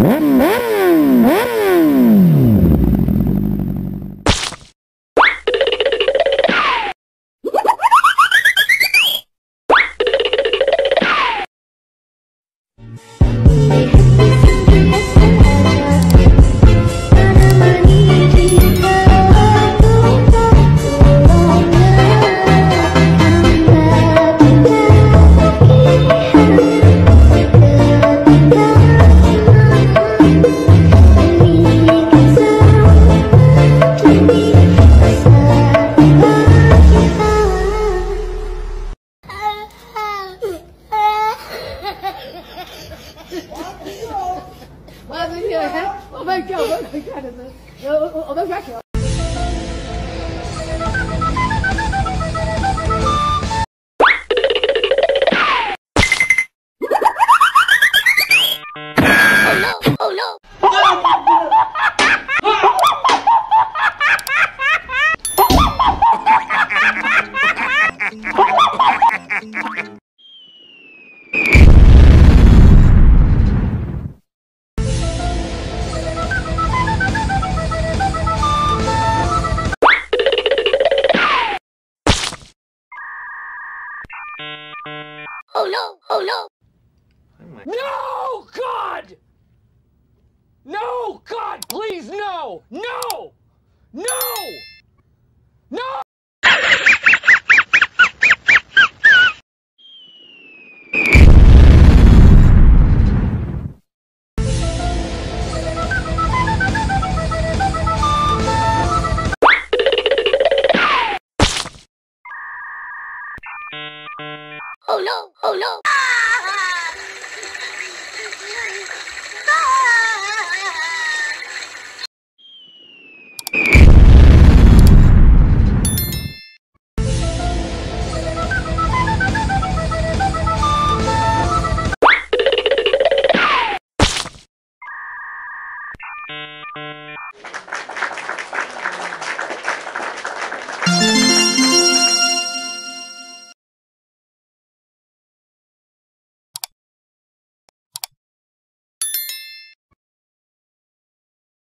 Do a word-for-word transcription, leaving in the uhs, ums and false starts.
我被叫，我被看的是，我我我被抓起来。Oh no! Oh no! Oh no! No, God! No, God, please, no! No! No! No! Oh no! Oh no!